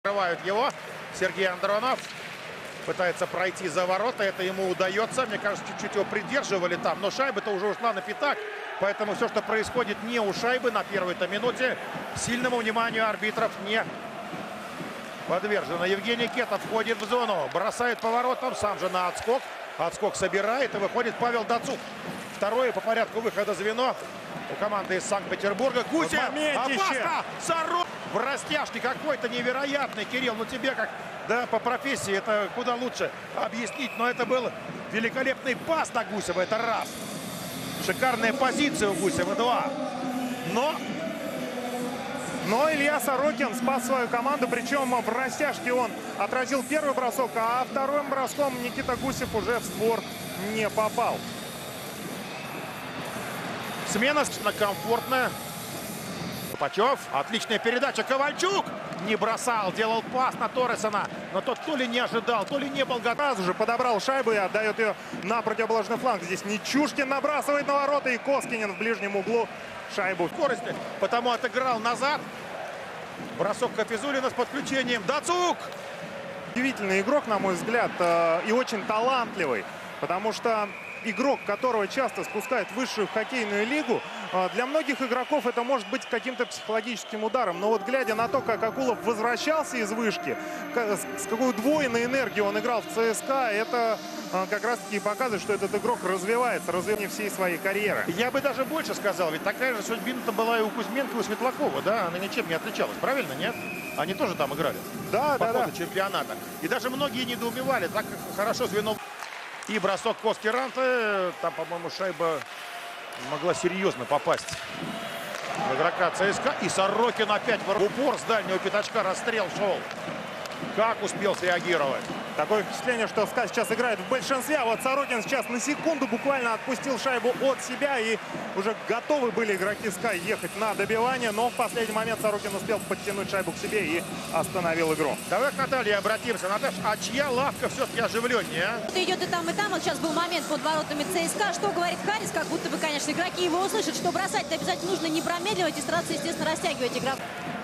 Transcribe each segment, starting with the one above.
Открывают его. Сергей Андронов пытается пройти за ворота. Это ему удается. Мне кажется, чуть-чуть его придерживали там. Но шайба-то уже ушла на пятак. Поэтому все, что происходит не у шайбы на первой-то минуте, сильному вниманию арбитров не подвержено. Евгений Кетов входит в зону. Бросает поворотом. Сам же на отскок. Отскок собирает. И выходит Павел Дацук. Второе по порядку выхода звено у команды из Санкт-Петербурга. Гусев! Опасно! Сорок! В растяжке какой-то невероятный. Кирилл, ну тебе как, да, по профессии это куда лучше объяснить. Но это был великолепный пас на Гусева. Это раз. Шикарная позиция у Гусева. Два. Но Илья Сорокин спас свою команду. Причем в растяжке он отразил первый бросок, а вторым броском Никита Гусев уже в створ не попал. Смена комфортная. Пачев. Отличная передача. Ковальчук не бросал. Делал пас на Торресона. Но тот то ли не ожидал, то ли не был готов. Сразу же подобрал шайбу и отдает ее на противоположный фланг. Здесь Нечушкин набрасывает на ворота. И Коскинин в ближнем углу шайбу в скорости. Потому отыграл назад. Бросок Хафизуллина с подключением. Дацук! Удивительный игрок, на мой взгляд. И очень талантливый. Потому что игрок, которого часто спускают в высшую хоккейную лигу, для многих игроков это может быть каким-то психологическим ударом. Но вот глядя на то, как Акулов возвращался из вышки, с какой удвоенной энергией он играл в ЦСКА, это как раз-таки показывает, что этот игрок развивается, развивает всей своей карьеры. Я бы даже больше сказал, ведь такая же судьбина-то была и у Кузьменко, и у Светлакова, да? Она ничем не отличалась, правильно, нет? Они тоже там играли. Да, по да. ходу чемпионата. И даже многие недоумевали, так хорошо звено. И бросок Коски Ранте. Там, по-моему, шайба могла серьезно попасть в игрока ЦСКА. И Сорокин опять в упор с дальнего пятачка. Расстрел шел. Как успел среагировать? Такое впечатление, что СКА сейчас играет в большинстве. А вот Сорокин сейчас на секунду буквально отпустил шайбу от себя. И уже готовы были игроки СКА ехать на добивание. Но в последний момент Сорокин успел подтянуть шайбу к себе и остановил игру. Давай к Наталье обратимся. Наташ, а чья лавка все-таки оживленнее? А? Это идет и там, и там. Вот сейчас был момент под воротами ЦСКА. Что говорит Харрис? Как будто бы, конечно, игроки его услышат. Что бросать-то обязательно нужно не промедливать и стараться, естественно, растягивать игроков.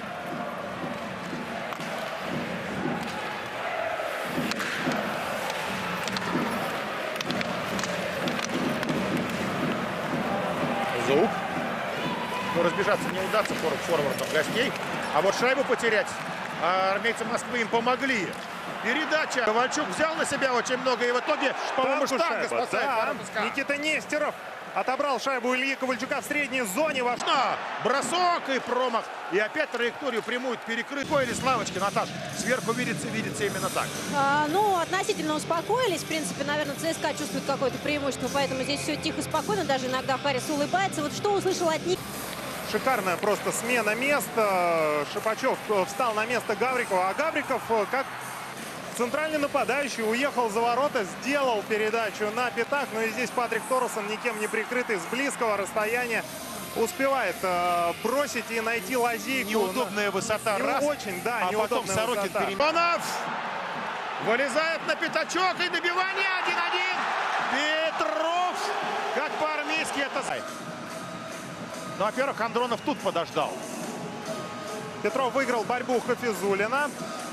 Зуб. Но разбежаться не удастся форвардом гостей. А вот шайбу потерять армейцы Москвы им помогли. Передача. Ковальчук взял на себя очень много. И в итоге, по-моему, штанга спасает. Да. Никита Нестеров отобрал шайбу у Ильи Ковальчука в средней зоне. Бросок и промах. И опять траекторию прямую перекрыть. Или с лавочки, Наташ. Сверху видится именно так. Ну, относительно успокоились. В принципе, наверное, ЦСКА чувствует какое-то преимущество. Поэтому здесь все тихо, спокойно. Даже иногда Харрис улыбается. Вот что услышал от них. Шикарная просто смена мест. Шипачев встал на место Гаврикова. А Гавриков, как центральный нападающий, уехал за ворота, сделал передачу на пятак. Но и здесь Патрик Торресон, никем не прикрытый, с близкого расстояния успевает бросить и найти лазейку. Неудобная высота. Раз. Очень, да, а потом Сорокин переменов. Вылезает на пятачок и добивание 1-1. Петров. Как по-армейски это... Ну, во-первых, Андронов тут подождал. Петров выиграл борьбу Хафизуллина.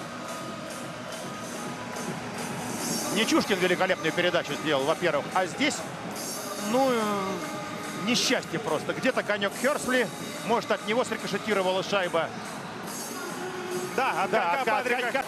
Нечушкин великолепную передачу сделал, во-первых. А здесь, ну, несчастье просто. Где-то конек Херсли. Может, от него срикошетировала шайба. Да, от Патрика.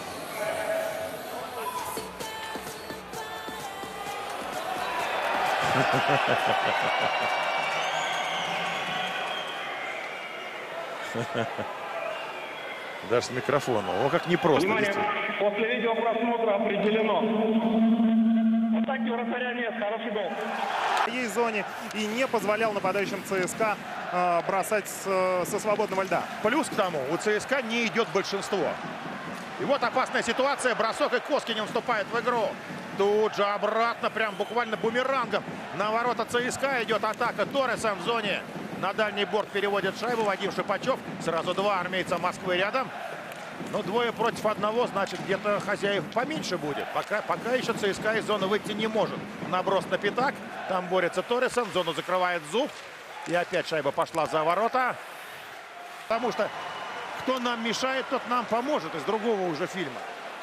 Даже с микрофона. О, как непросто. Внимание, после видеопросмотра определено. Атаки вратаря нет, хороший гол. В своей зоне и не позволял нападающим ЦСКА бросать со свободного льда. Плюс к тому, у ЦСКА не идет большинство. И вот опасная ситуация. Бросок, и Коскинин вступает в игру. Тут же обратно, прям буквально бумерангом. На ворота ЦСКА идет атака. Торресом в зоне. На дальний борт переводит шайбу Вадим Шипачев. Сразу два армейца Москвы рядом. Но двое против одного, значит, где-то хозяев поменьше будет. Пока еще ЦСКА из зоны выйти не может. Наброс на пятак. Там борется Торресон. Зону закрывает Зуб. И опять шайба пошла за ворота. Потому что кто нам мешает, тот нам поможет. Из другого уже фильма.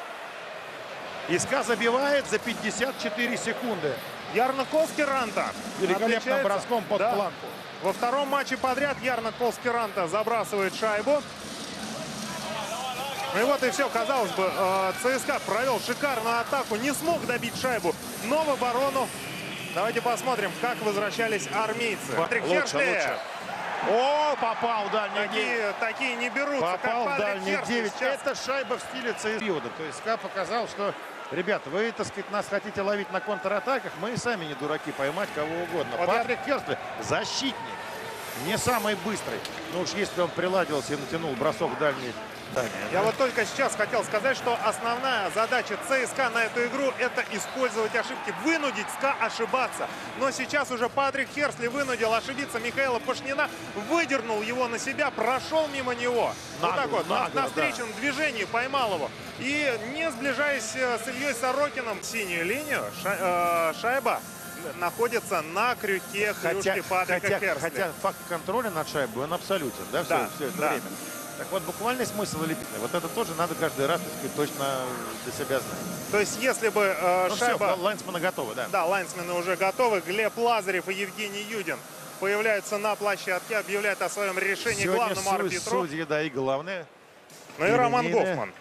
СКА забивает за 54 секунды. Ярно Колскеранта Великолепным броском под да. планку. Во втором матче подряд Ярно Колскеранта забрасывает шайбу. Ну и вот и все. Казалось бы, ЦСКА провел шикарную атаку. Не смог добить шайбу, но в оборону. Давайте посмотрим, как возвращались армейцы. Патрик Херсли. О, попал в дальний 9. Такие не берутся. Попал в дальний 9. Сейчас. Это шайба в стиле ЦСКА. То есть СКА показал, что, ребята, вы, так сказать, нас хотите ловить на контратаках. Мы и сами не дураки поймать кого угодно. Вот Патрик Херсли, защитник. Не самый быстрый. Ну уж если он приладился и натянул бросок в дальний. Я вот только сейчас хотел сказать, что основная задача ЦСКА на эту игру — это использовать ошибки, вынудить СКА ошибаться. Но сейчас уже Патрик Херсли вынудил ошибиться Михаила Пашнина, выдернул его на себя, прошел мимо него. Вот так вот, на встречном движении поймал его. И не сближаясь с Ильей Сорокиным, синюю линию, шайба находится на крюке клюшки Патрика Херсли. Хотя факт контроля над шайбой, он абсолютен, да, все это время. Так вот, буквальный смысл Липина, вот это тоже надо каждый раз, так сказать, точно для себя знать. То есть, если бы шайба... Все, лайнсмены готовы, да. Да, лайнсмены уже готовы. Глеб Лазарев и Евгений Юдин появляются на площадке, объявляют о своем решении сегодня главному арбитру. Судьи, да, и главное. Ну и Роман Гофман.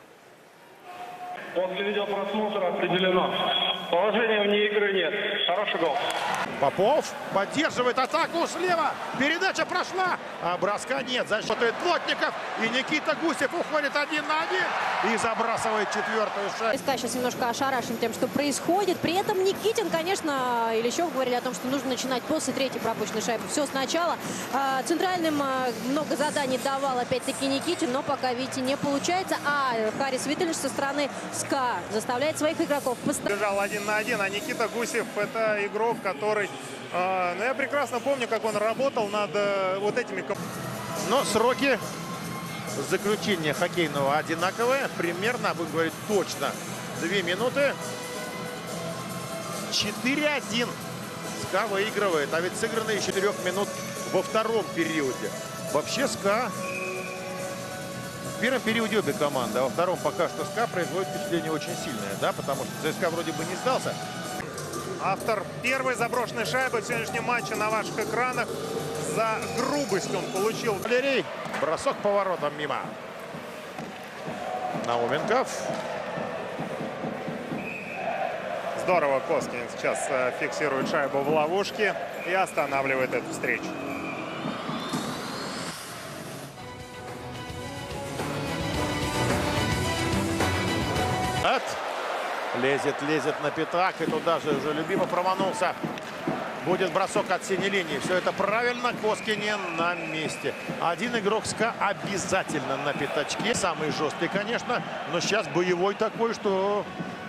После видеопросмотра определено. Положения вне игры нет. Хороший гол. Попов поддерживает атаку слева. Передача прошла, а броска нет. Защищает Плотников. И Никита Гусев уходит 1 на 1 и забрасывает четвертую шайбу. СКА сейчас немножко ошарашен тем, что происходит. При этом Никитин, конечно, и Ильичев говорили о том, что нужно начинать после третьей пропущенной шайбы. Все сначала. Центральным много заданий давал опять-таки Никитин, но пока, видите, не получается. А Харис Витальевич со стороны СКА заставляет своих игроков постоянно. Бежал 1 на 1, а Никита Гусев — это игрок, который... Ну, я прекрасно помню, как он работал над вот этими... Но сроки заключения хоккейного одинаковые. Примерно, будем говорить точно, 2 минуты. 4-1. СКА выигрывает. А ведь сыграно еще 4 минут во втором периоде. Вообще СКА... В первом периоде обе команды, а во втором пока что СКА производит впечатление очень сильное, да, потому что ЦСКА вроде бы не сдался. Автор первой заброшенной шайбы в сегодняшнем матче на ваших экранах. За грубость он получил. Валерий, бросок поворотом мимо. Науменков. Здорово Коскин сейчас фиксирует шайбу в ловушке и останавливает эту встречу. Лезет на пятак. И туда же уже любимо проманулся. Будет бросок от синей линии. Все это правильно. Коскинен на месте. Один игрок СКА обязательно на пятачке. Самый жесткий, конечно. Но сейчас боевой такой, что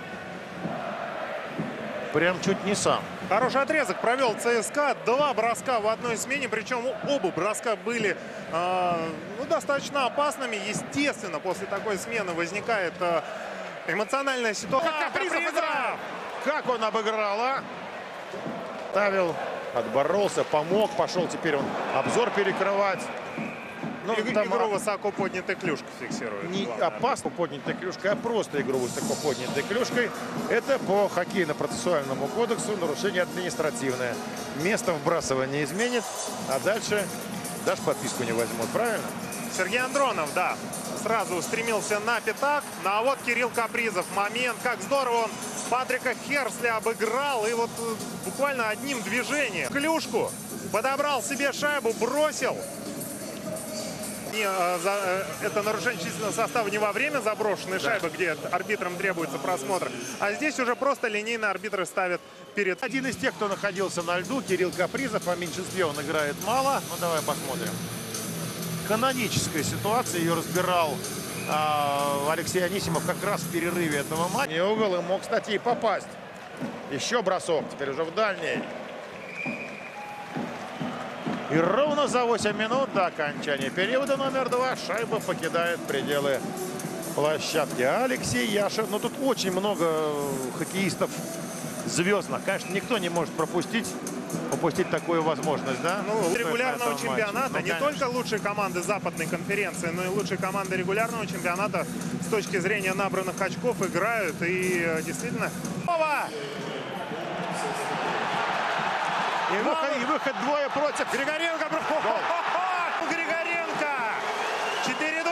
прям чуть не сам. Хороший отрезок провел ЦСКА. 2 броска в одной смене. Причем оба броска были достаточно опасными. Естественно, после такой смены возникает эмоциональная ситуация. Как он обыграл, а? Ставил, отборолся, помог. Пошел теперь он обзор перекрывать. Ну, игру высоко поднятой клюшкой фиксирует. Не опасно поднятой клюшкой, а просто игру высоко поднятой клюшкой. Это по хоккейно-процессуальному кодексу нарушение административное. Место вбрасывания изменит, а дальше даже подписку не возьмут, правильно? Сергей Андронов, да, сразу устремился на пятак. Ну а вот Кирилл Капризов. Момент, как здорово он Патрика Херсли обыграл. И вот буквально одним движением клюшку подобрал себе шайбу, бросил. Это нарушение численного состава не во время заброшенной шайбы, где арбитрам требуется просмотр, а здесь уже просто линейно арбитры ставят перед. Один из тех, кто находился на льду, Кирилл Капризов. По меньшинстве он играет мало. Ну, давай посмотрим. Каноническая ситуация. Ее разбирал Алексей Анисимов как раз в перерыве этого матча. И угол и мог, кстати, и попасть. Еще бросок. Теперь уже в дальний. И ровно за 8 минут до окончания периода номер 2 шайба покидает пределы площадки. Алексей Яшин. Ну, тут очень много хоккеистов звездных. Конечно, никто не может пропустить упустить такую возможность, да? Ну, регулярного матче. чемпионата, Ну, не только лучшие команды западной конференции, но и лучшие команды регулярного чемпионата с точки зрения набранных очков играют. И действительно... И выход двое против. Григоренко! Григоренко! 4-2!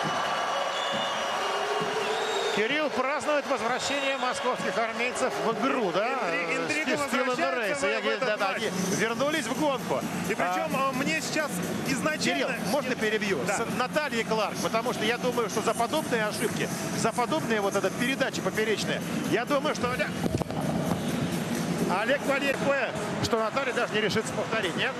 Кирилл празднует возвращение московских армейцев в игру, да? Интрига возвращается в этот матч. Вернулись в гонку. И причем мне сейчас изначально... Кирилл, можно перебью? Да. С Натальей Кларк, потому что я думаю, что за подобные ошибки, за подобные вот этот передачи поперечные, я думаю, что Олег Валерьев, что Наталья даже не решится повторить, нет?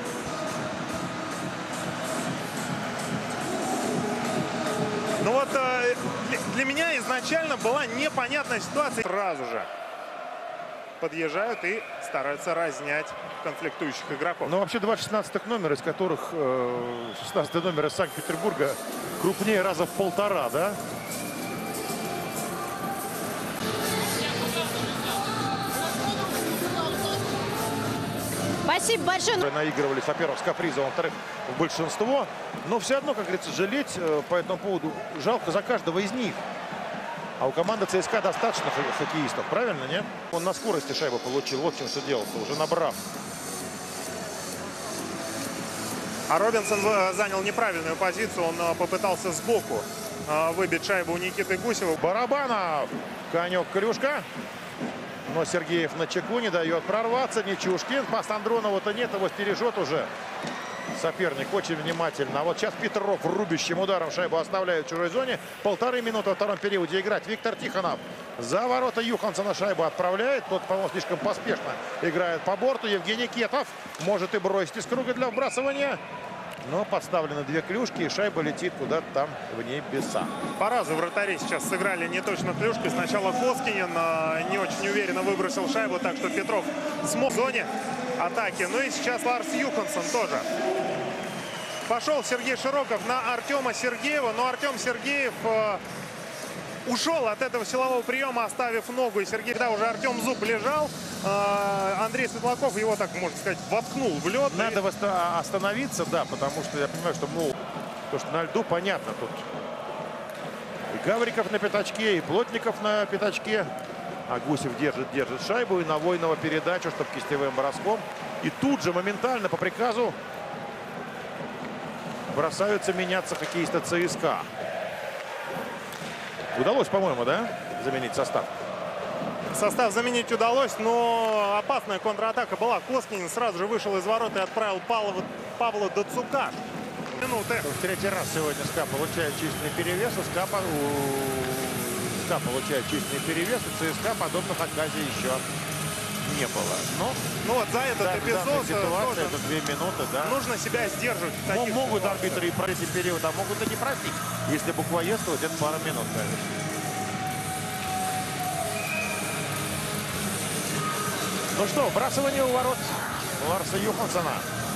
Ну вот для меня изначально была непонятная ситуация. Сразу же подъезжают и стараются разнять конфликтующих игроков. Ну, вообще два 16-х номера, из которых 16-й номер из Санкт-Петербурга крупнее раза в 1,5, да? Спасибо большое. Наигрывались, во-первых, с Капризом, во-вторых, в большинство. Но все одно, как говорится, жалеть по этому поводу жалко за каждого из них. А у команды ЦСКА достаточно хоккеистов, правильно, нет? Он на скорости шайбу получил, вот чем все дело-то, уже набрав. А Робинсон занял неправильную позицию. Он попытался сбоку выбить шайбу у Никиты Гусева. Барабанов, конек-клюшка. Но Сергеев на чеку, не дает прорваться. Нечушкин. Пас Андронову-то нет, его стережет уже соперник очень внимательно. А вот сейчас Петров рубящим ударом шайбу оставляет в чужой зоне. 1,5 минуты во втором периоде играть. Виктор Тихонов за ворота Юхансона шайбу отправляет. Тот, по-моему, слишком поспешно играет по борту. Евгений Кетов может и бросить из круга для вбрасывания. Но подставлены две клюшки, и шайба летит куда-то там в небеса. По разу вратари сейчас сыграли не точно клюшки. Сначала Коскинин не очень уверенно выбросил шайбу, так что Петров смог в зоне атаки. Ну и сейчас Ларс Юхансон тоже. Пошел Сергей Широков на Артема Сергеева, но Артем Сергеев ушел от этого силового приема, оставив ногу. И Сергей, да, уже Артем Зуб лежал. Андрей Светлаков его, так можно сказать, воткнул в лед. Надо остановиться, да, потому что я понимаю, что, ну, то, что на льду, понятно, тут и Гавриков на пятачке, и Плотников на пятачке. А Гусев держит шайбу, и на Войнова передачу, чтобы кистевым броском. И тут же моментально по приказу бросаются меняться хоккеисты ЦСКА. Удалось, по-моему, да, заменить состав? Состав заменить удалось, но опасная контратака была. Коскинин сразу же вышел из ворот и отправил Павла Дацука. Минуты. В третий раз сегодня СКА получает численный перевес. СКА получает численный перевес. И ЦСКА подобных оказий еще не было. Но ну вот за этот эпизод ситуация, это 2 минуты, да. Нужно себя сдерживать. Могут арбитры и простить период, а могут и не простить. Если буквоедствовать, это пара минут, конечно. Ну что, вбрасывание у ворот Ларса Юхансона.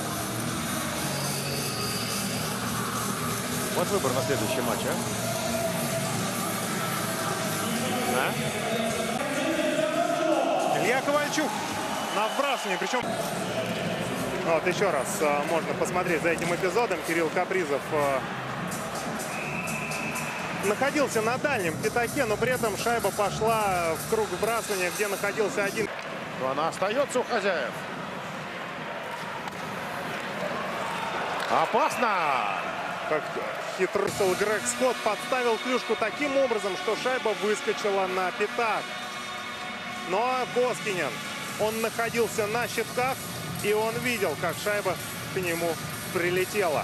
Вот выбор на следующий матч, Илья Ковальчук на вбрасывание. Причем, вот еще раз можно посмотреть за этим эпизодом. Кирилл Капризов находился на дальнем пятаке, но при этом шайба пошла в круг вбрасывания, где находился один. Но она остается у хозяев. Опасно! Как хитрый Грег Скотт подставил клюшку таким образом, что шайба выскочила на пятак. Ну а Коскинин, он находился на щитках, и он видел, как шайба к нему прилетела.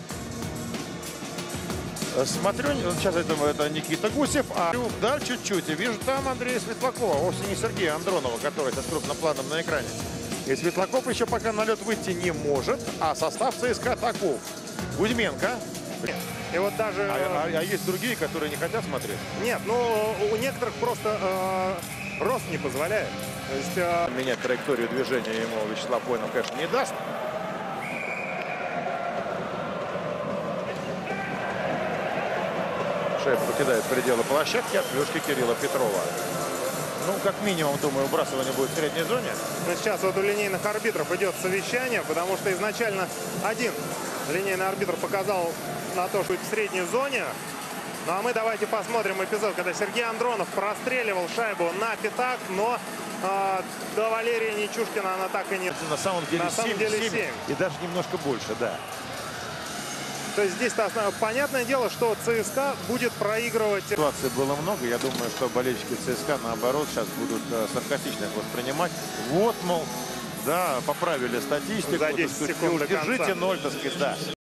Смотрю, сейчас это Никита Гусев, а дальше чуть-чуть. И вижу там Андрея Светлакова, вовсе не Сергея Андронова, который сейчас крупным планом на экране. И Светлаков еще пока на лед выйти не может, а состав ЦСКА таков. Кузьменко. И вот даже... А есть другие, которые не хотят смотреть? Нет, ну у некоторых просто рост не позволяет. То есть, менять траекторию движения ему Вячеслав Войнов, конечно, не даст. Шайба покидает пределы площадки от клюшки Кирилла Петрова. Ну, как минимум, думаю, выбрасывание будет в средней зоне. Но сейчас вот у линейных арбитров идет совещание, потому что изначально один линейный арбитр показал на то, что в средней зоне. Ну а мы давайте посмотрим эпизод, когда Сергей Андронов простреливал шайбу на пятак, но до Валерия Нечушкина она так и не... На самом деле 7 и даже немножко больше, да. То есть здесь понятное дело, что ЦСКА будет проигрывать. Ситуаций было много. Я думаю, что болельщики ЦСКА, наоборот, сейчас будут саркастично их воспринимать. Вот, мол, да, поправили статистику. За 10 секунд до конца. Держите 0, так сказать, да.